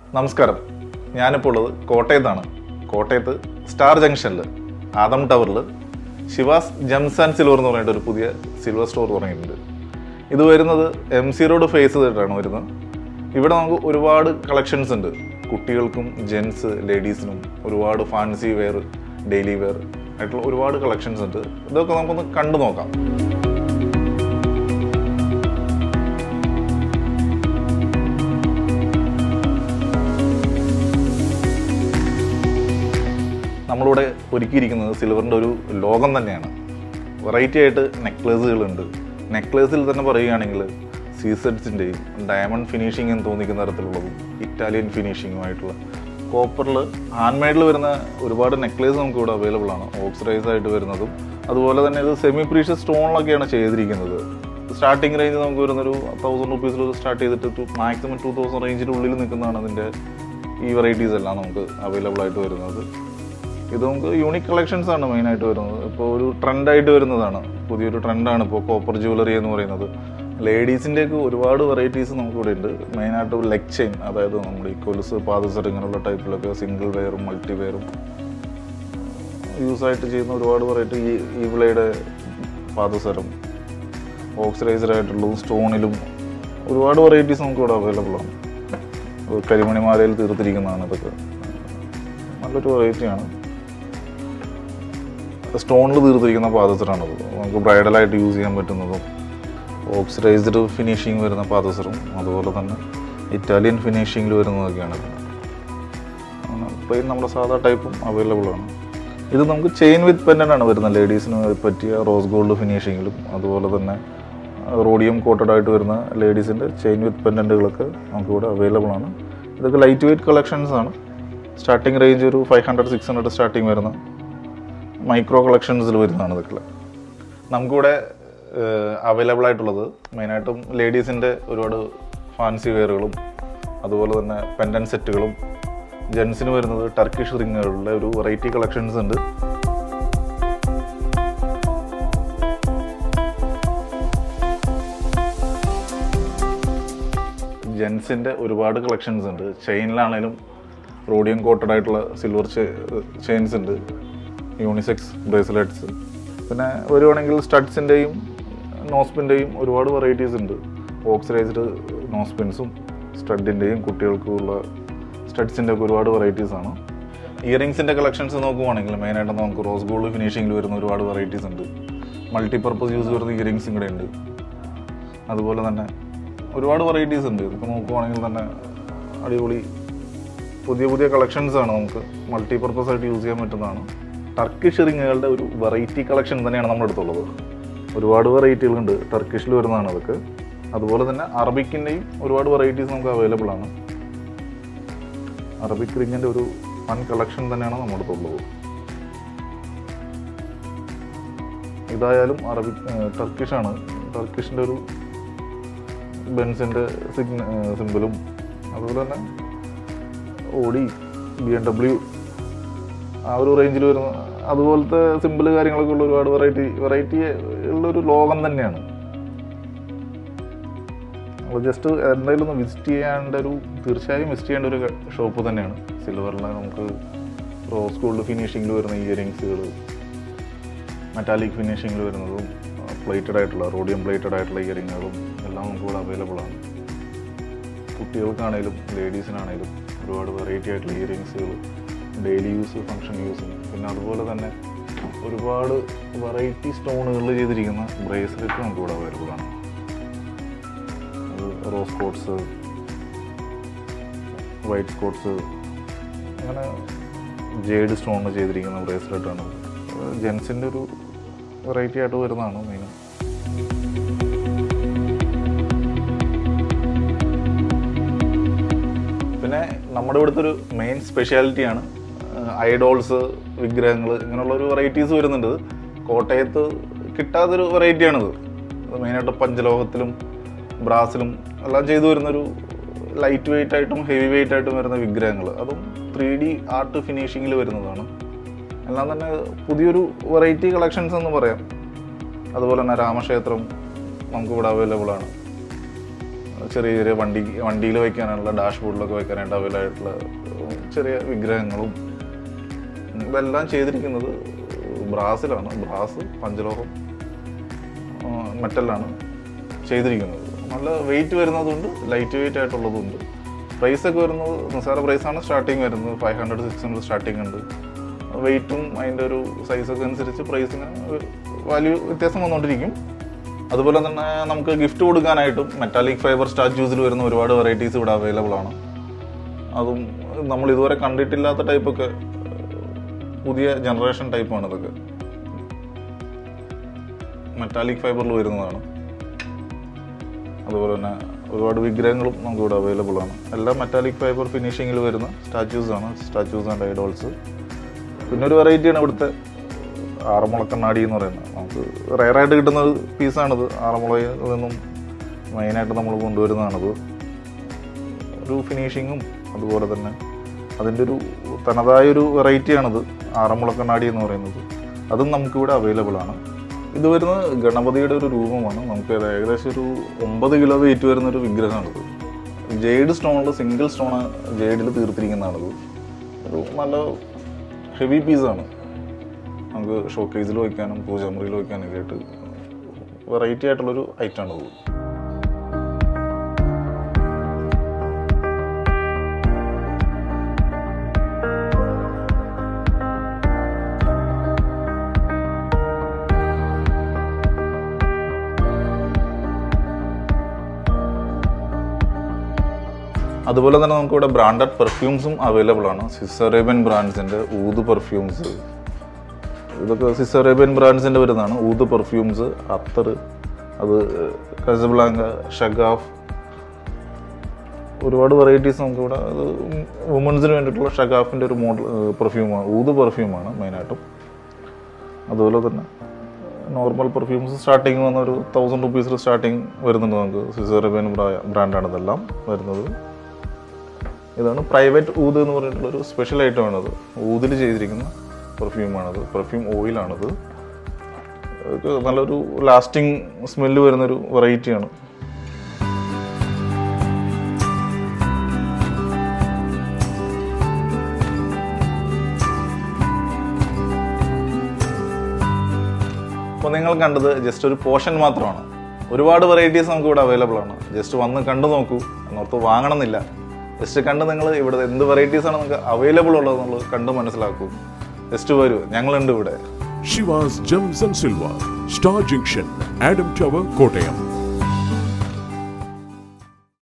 നമസ്കാരം. ഞാനിപ്പോൾ ഉള്ളത് കോട്ടയത്താണ്. കോട്ടയത്ത് സ്റ്റാർ ജംഗ്ഷനിൽ ആദം ടവറിൽ ശിവാസ് ജെംസ് ആൻഡ് സിൽവർ എന്ന് പറഞ്ഞിട്ട് ഒരു പുതിയ സിൽവർ സ്റ്റോർ തുടങ്ങിയിട്ടുണ്ട്. ഇത് വരുന്നത് MC റോഡ് ഫേസ് ചെയ്തിട്ടാണ് വരുന്നത്. ഇവിടെ നമുക്ക് ഒരുപാട് കളക്ഷൻസ് ഉണ്ട്. കുട്ടികൾക്കും ജെൻസ് ലേഡീസിനും ഒരുപാട് ഫാൻസി വെയർ, ഡെയിലി വെയർ ആയിട്ടുള്ള ഒരുപാട് കളക്ഷൻസ് ഉണ്ട്. ഇതൊക്കെ നമുക്കൊന്ന് കണ്ടു നോക്കാം. നമ്മളിവിടെ ഒരുക്കിയിരിക്കുന്നത് സിൽവറിൻ്റെ ഒരു ലോകം തന്നെയാണ്. വെറൈറ്റി ആയിട്ട് നെക്ലേസുകളുണ്ട്. നെക്ലേസിൽ തന്നെ പറയുകയാണെങ്കിൽ സീസെഡ്സിൻ്റെയും ഡയമണ്ട് ഫിനിഷിംഗ് എന്ന് തോന്നിക്കുന്ന തരത്തിലുള്ളതും ഇറ്റാലിയൻ ഫിനിഷിങ്ങുമായിട്ടുള്ള കോപ്പറിൽ ഹാൻഡ് മെയ്ഡിൽ വരുന്ന ഒരുപാട് നെക്ലേസ് നമുക്ക് ഇവിടെ അവൈലബിൾ ആണ്. ഓക്സിഡൈസ് ആയിട്ട് വരുന്നതും അതുപോലെ തന്നെ ഇത് സെമി പ്രീഷ്യസ് സ്റ്റോണിലൊക്കെയാണ് ചെയ്തിരിക്കുന്നത്. സ്റ്റാർട്ടിംഗ് റേഞ്ച് നമുക്ക് വരുന്നൊരു 1000 റുപ്പീസിൽ സ്റ്റാർട്ട് ചെയ്തിട്ട് മാക്സിമം 2000 റേഞ്ചിൻ്റെ ഉള്ളിൽ നിൽക്കുന്നതാണ് അതിൻ്റെ ഈ വെറൈറ്റീസ് എല്ലാം നമുക്ക് അവൈലബിൾ ആയിട്ട് വരുന്നത്. ഇത് നമുക്ക് യൂണിക് കളക്ഷൻസ് ആണ് മെയിനായിട്ട് വരുന്നത്. ഇപ്പോൾ ഒരു ട്രെൻഡായിട്ട് വരുന്നതാണ്, പുതിയൊരു ട്രെൻഡാണ് ഇപ്പോൾ കോപ്പർ ജ്വല്ലറി എന്ന് പറയുന്നത്. ലേഡീസിൻ്റെയൊക്കെ ഒരുപാട് വെറൈറ്റീസ് നമുക്കിവിടെ ഉണ്ട്. മെയിനായിട്ട് ലെഗ് ചെയിൻ, അതായത് നമ്മുടെ ഈ കൊലുസ്, പാദസർ ഇങ്ങനെയുള്ള ടൈപ്പിലൊക്കെ സിംഗിൾ വെയറും മൾട്ടി വെയറും യൂസായിട്ട് ചെയ്യുന്ന ഒരുപാട് വെറൈറ്റി. ഈ വിളയുടെ പാദസരം ഓക്സിഡൈസർ ആയിട്ടുള്ളതും സ്റ്റോണിലും ഒരുപാട് വെറൈറ്റീസ് നമുക്കിവിടെ അവൈലബിൾ ആണ്. കരിമണിമാലയിൽ തീർത്തിരിക്കുന്നതാണ്. ഇതൊക്കെ നല്ലൊരു വെറൈറ്റിയാണ്. സ്റ്റോണിൽ തീർത്തിരിക്കുന്ന പാദസരമാണത്. നമുക്ക് ബ്രൈഡലായിട്ട് യൂസ് ചെയ്യാൻ പറ്റുന്നതും ഓക്സിഡൈസ്ഡ് ഫിനിഷിങ് വരുന്ന പാദസറും അതുപോലെ തന്നെ ഇറ്റാലിയൻ ഫിനിഷിങ്ങിൽ വരുന്നതൊക്കെയാണ്. പ്ലെയിൻ നമ്മുടെ സാധാ ടൈപ്പും അവൈലബിൾ ആണ്. ഇത് നമുക്ക് ചെയിൻ വിത്ത് പെൻഡൻ്റ് ആണ് വരുന്നത്. ലേഡീസിന് പറ്റിയ റോസ് ഗോൾഡ് ഫിനിഷിങ്ങിലും അതുപോലെ തന്നെ റോഡിയം കോട്ടഡ് ആയിട്ട് വരുന്ന ലേഡീസിൻ്റെ ചെയിൻ വിത്ത് പെൻഡൻറ്റുകളൊക്കെ നമുക്കിവിടെ അവൈലബിൾ ആണ്. ഇതൊക്കെ ലൈറ്റ് വെയ്റ്റ് കളക്ഷൻസ് ആണ്. സ്റ്റാർട്ടിംഗ് റേഞ്ച് ഒരു 500-600 സ്റ്റാർട്ടിങ് വരുന്ന മൈക്രോ കളക്ഷൻസിൽ വരുന്നതാണ് ഇതൊക്കെ. നമുക്കിവിടെ അവൈലബിൾ ആയിട്ടുള്ളത് മെയിനായിട്ടും ലേഡീസിൻ്റെ ഒരുപാട് ഫാൻസി വെയറുകളും അതുപോലെ തന്നെ പെൻഡൻ സെറ്റുകളും, ജെൻസിന് വരുന്നത് ടർക്കിഷ് റിങ്ങുകളുടെ ഒരു വെറൈറ്റി കളക്ഷൻസ് ഉണ്ട്. ജെൻസിൻ്റെ ഒരുപാട് കളക്ഷൻസ് ഉണ്ട്. ചെയിനിലാണേലും റോഡിയം കോട്ടഡ് ആയിട്ടുള്ള സിൽവർ ചെയിൻസ് ഉണ്ട്, യൂണിസെക്സ് ബ്രേസ്ലെറ്റ്സ്. പിന്നെ വരുവാണെങ്കിൽ സ്റ്റഡ്സിൻ്റെയും നോസ്പിൻ്റെയും ഒരുപാട് വെറൈറ്റീസ് ഉണ്ട്. ഓക്സിഡൈസ്ഡ് നോസ്പിൻസും സ്റ്റഡിൻ്റെയും കുട്ടികൾക്കുള്ള സ്റ്റഡ്സിൻ്റെ ഒക്കെ ഒരുപാട് വെറൈറ്റീസാണ്. ഇയറിങ്സിൻ്റെ കളക്ഷൻസ് നോക്കുവാണെങ്കിൽ മെയിനായിട്ട് നമുക്ക് റോസ് ഗോൾഡ് ഫിനിഷിങ്ങിൽ വരുന്ന ഒരുപാട് വെറൈറ്റീസ് ഉണ്ട്. മൾട്ടിപർപ്പസ് യൂസ് വരുന്ന ഇയറിങ്സും കൂടെ ഉണ്ട്. അതുപോലെ തന്നെ ഒരുപാട് വെറൈറ്റീസ് ഉണ്ട്. ഇതൊക്കെ നോക്കുവാണെങ്കിൽ തന്നെ അടിപൊളി പുതിയ പുതിയ കളക്ഷൻസാണ്. നമുക്ക് മൾട്ടിപർപ്പസ് ആയിട്ട് യൂസ് ചെയ്യാൻ പറ്റുന്നതാണ്. ടർക്കിഷ് റിങ്ങുകളുടെ ഒരു വെറൈറ്റി കളക്ഷൻ തന്നെയാണ് നമ്മുടെ അടുത്തുള്ളത്. ഒരുപാട് വെറൈറ്റികളുണ്ട്. ടർക്കിഷിൽ വരുന്നതാണ് അതൊക്കെ. അതുപോലെ തന്നെ അറബിക്കിൻ്റെയും ഒരുപാട് വെറൈറ്റീസ് നമുക്ക് അവൈലബിൾ ആണ്. അറബിക് റിങ്ങിൻ്റെ ഒരു വൺ കളക്ഷൻ തന്നെയാണ് നമ്മുടെ അടുത്തുള്ളത്. ഇതായാലും ടർക്കിഷാണ്. ടർക്കിഷിൻ്റെ ഒരു ബെൻസിൻ്റെ സിമ്പിളും അതുപോലെ തന്നെ ഓഡി, BMW ആ ഒരു റേഞ്ചിൽ വരുന്ന അതുപോലത്തെ സിമ്പിൾ കാര്യങ്ങളൊക്കെ ഉള്ള ഒരുപാട് വെറൈറ്റി ഉള്ളൊരു ലോകം തന്നെയാണ്. നമ്മൾ ജസ്റ്റ് എന്തായാലും ഒന്ന് തീർച്ചയായും വിസിറ്റ് ചെയ്യേണ്ട ഒരു ഷോപ്പ് തന്നെയാണ്. സിൽവറിൽ നമുക്ക് റോസ് ഗോൾഡ് ഫിനിഷിങ്ങിൽ വരുന്ന ഇയറിങ്സുകൾ, മെറ്റാലിക് ഫിനിഷിങ്ങിൽ വരുന്നതും പ്ലേറ്റഡ് ആയിട്ടുള്ള റോഡിയം പ്ലേറ്റഡ് ആയിട്ടുള്ള ഇയറിങ്ങുകളും എല്ലാം നമുക്കിവിടെ അവൈലബിൾ ആണ്. കുട്ടികൾക്കാണേലും ലേഡീസിനാണേലും ഒരുപാട് വെറൈറ്റി ആയിട്ടുള്ള ഇയറിങ്സുകൾ, ഡെയിലി യൂസ്, ഫങ്ഷൻ യൂസ്, പിന്നെ അതുപോലെ തന്നെ ഒരുപാട് വെറൈറ്റി സ്റ്റോണുകളിൽ ചെയ്തിരിക്കുന്ന ബ്രേസ്ലെറ്റ് നമുക്കിവിടെ അവൈലബിൾ ആണ്. റോസ് കോട്ട്സ്, വൈറ്റ് കോട്ട്സ്, അങ്ങനെ ജേഡ് സ്റ്റോണിൽ ചെയ്തിരിക്കുന്ന ബ്രേസ്ലെറ്റാണ്. ജെൻസിൻ്റെ ഒരു വെറൈറ്റി ആയിട്ട് വരുന്നതാണ് മെയിൻ. പിന്നെ നമ്മുടെ ഇവിടുത്തെ ഒരു മെയിൻ സ്പെഷ്യാലിറ്റിയാണ് ഐഡോൾസ്, വിഗ്രഹങ്ങൾ, ഇങ്ങനെയുള്ളൊരു വെറൈറ്റീസ് വരുന്നുണ്ട്. കോട്ടയത്ത് കിട്ടാത്തൊരു വെറൈറ്റിയാണിത്. അത് മെയിനായിട്ട് പഞ്ചലോഹത്തിലും ബ്രാസിലും എല്ലാം ചെയ്തു വരുന്നൊരു ലൈറ്റ് വെയ്റ്റ് ആയിട്ടും ഹെവി വെയ്റ്റ് ആയിട്ടും വരുന്ന വിഗ്രഹങ്ങൾ, അതും 3D ആർട്ട് ഫിനിഷിങ്ങിൽ വരുന്നതാണ്. എല്ലാം തന്നെ പുതിയൊരു വെറൈറ്റി കളക്ഷൻസ് എന്ന് പറയാം. അതുപോലെ തന്നെ രാമക്ഷേത്രം നമുക്കിവിടെ അവൈലബിൾ ആണ്. ചെറിയ ചെറിയ വണ്ടിയിൽ വയ്ക്കാനുള്ള ഡാഷ്ബോർഡിലൊക്കെ വയ്ക്കാനായിട്ട് അവൈലബിൾ ആയിട്ടുള്ള ചെറിയ വിഗ്രഹങ്ങളും ഇതെല്ലാം ചെയ്തിരിക്കുന്നത് ബ്രാസിലാണ്. ബ്രാസ്, പഞ്ചലോഹം, മെറ്റലാണ് ചെയ്തിരിക്കുന്നത്. നല്ല വെയിറ്റ് വരുന്നതുണ്ട്, ലൈറ്റ് വെയിറ്റ് ആയിട്ടുള്ളതുണ്ട്. പ്രൈസൊക്കെ വരുന്നത് നിസ്സാര പ്രൈസാണ് സ്റ്റാർട്ടിങ് വരുന്നത്. 500-600 സ്റ്റാർട്ടിങ് ഉണ്ട്. വെയിറ്റും അതിൻ്റെ ഒരു സൈസൊക്കെ അനുസരിച്ച് പ്രൈസിന് വാല്യൂ വ്യത്യാസം വന്നുകൊണ്ടിരിക്കും. അതുപോലെ തന്നെ നമുക്ക് ഗിഫ്റ്റ് കൊടുക്കാനായിട്ടും മെറ്റാലിക് ഫൈബർ സ്റ്റാച്യൂസിൽ വരുന്ന ഒരുപാട് വെറൈറ്റീസ് ഇവിടെ അവൈലബിൾ ആണ്. അതും നമ്മൾ ഇതുവരെ കണ്ടിട്ടില്ലാത്ത ടൈപ്പൊക്കെ പുതിയ ജനറേഷൻ ടൈപ്പാണ്. ഇതൊക്കെ മെറ്റാലിക് ഫൈബറിൽ വരുന്നതാണ്. അതുപോലെ തന്നെ ഒരുപാട് വിഗ്രഹങ്ങളും നമുക്കിവിടെ അവൈലബിൾ ആണ്. എല്ലാം മെറ്റാലിക് ഫൈബർ ഫിനിഷിങ്ങിൽ വരുന്ന സ്റ്റാച്യൂസ് ആൻഡ് ഐഡോൾസ്. പിന്നെ ഒരു വെറൈറ്റിയാണ് ഇവിടുത്തെ ആറന്മുള കണ്ണാടി എന്ന് പറയുന്നത്. നമുക്ക് റെയറായിട്ട് കിട്ടുന്ന ഒരു പീസാണിത്. ആറന്മുളയിൽ നിന്നും മെയിനായിട്ട് നമ്മൾ കൊണ്ടുവരുന്നതാണിത്. ഒരു ഫിനിഷിങ്ങും അതുപോലെ തന്നെ അതിൻ്റെ ഒരു തനതായൊരു വെറൈറ്റിയാണിത് ആറന്മുള കണ്ണാടി എന്ന് പറയുന്നത്. അതും നമുക്കിവിടെ അവൈലബിൾ ആണ്. ഇത് വരുന്നത് ഗണപതിയുടെ ഒരു രൂപമാണ്. നമുക്ക് ഏകദേശം ഒരു 9 കിലോ വെയിറ്റ് വരുന്നൊരു വിഗ്രഹമാണിത്. ജെയ്ഡ് സ്റ്റോണിൽ, സിംഗിൾ സ്റ്റോൺ ജെയ്ഡിൽ തീർത്തിരിക്കുന്നതാണിത്. ഒരു നല്ല ഹെവി പീസാണ്. നമുക്ക് ഷോക്കേസിൽ വയ്ക്കാനും പൂജാമുറിയിൽ വയ്ക്കാനൊക്കെ ആയിട്ട് വെറൈറ്റി ആയിട്ടുള്ളൊരു ഐറ്റമാണിത്. അതുപോലെ തന്നെ നമുക്കിവിടെ ബ്രാൻഡഡ് പെർഫ്യൂംസും അവൈലബിൾ ആണ്. സ്വിസ് അറേബ്യൻ ബ്രാൻഡ്സിൻ്റെ ഊദ് പെർഫ്യൂംസ്, ഇതൊക്കെ സ്വിസ് അറേബ്യൻ ബ്രാൻഡ്സിൻ്റെ വരുന്നതാണ്. ഊദ് പെർഫ്യൂംസ്, അത്തർ, അത് കസബ്ലാങ്ക, ഷഗാഫ്, ഒരുപാട് വെറൈറ്റീസ് നമുക്കിവിടെ. അത് വുമൻസിന് വേണ്ടിയിട്ടുള്ള ഷഗാഫിൻ്റെ ഒരു മോഡൽ പെർഫ്യൂമാണ്, ഊദ് പെർഫ്യൂമാണ് മെയിനായിട്ടും. അതുപോലെ തന്നെ നോർമൽ പെർഫ്യൂംസ് സ്റ്റാർട്ടിങ് വന്ന ഒരു 1000 റുപ്പീസിൽ സ്റ്റാർട്ടിങ് വരുന്നുണ്ട് നമുക്ക്. സ്വിസ് അറേബ്യൻ ബ്രാൻഡാണ് ഇതെല്ലാം വരുന്നത്. ഇതാണ് പ്രൈവറ്റ് ഊദ് എന്ന് പറഞ്ഞിട്ടുള്ളൊരു സ്പെഷ്യൽ ഐറ്റമാണത്. ഊതിൽ ചെയ്തിരിക്കുന്ന പെർഫ്യൂമാണത്. പെർഫ്യൂം ഓയിലാണത്. നല്ലൊരു ലാസ്റ്റിംഗ് സ്മെല്ല് വരുന്നൊരു വെറൈറ്റിയാണ്. അപ്പോൾ നിങ്ങൾ കണ്ടത് ജസ്റ്റ് ഒരു പോർഷൻ മാത്രമാണ്. ഒരുപാട് വെറൈറ്റീസ് നമുക്ക് ഇവിടെ അവൈലബിൾ ആണ്. ജസ്റ്റ് വന്ന് കണ്ടു നോക്കൂ. എന്നോർത്ത് വാങ്ങണമെന്നില്ല. ജസ്റ്റ് കണ്ട് നിങ്ങൾ ഇവിടെ എന്ത് വെറൈറ്റീസാണ് നിങ്ങൾക്ക് അവൈലബിൾ ഉള്ളതെന്നുള്ളത് കണ്ട് മനസ്സിലാക്കൂ. ജസ്റ്റ് വരൂ, ഞങ്ങളുണ്ട് ഇവിടെ. Shiva's Gems and Silver, Star Junction, Adam Tower, Kottayam.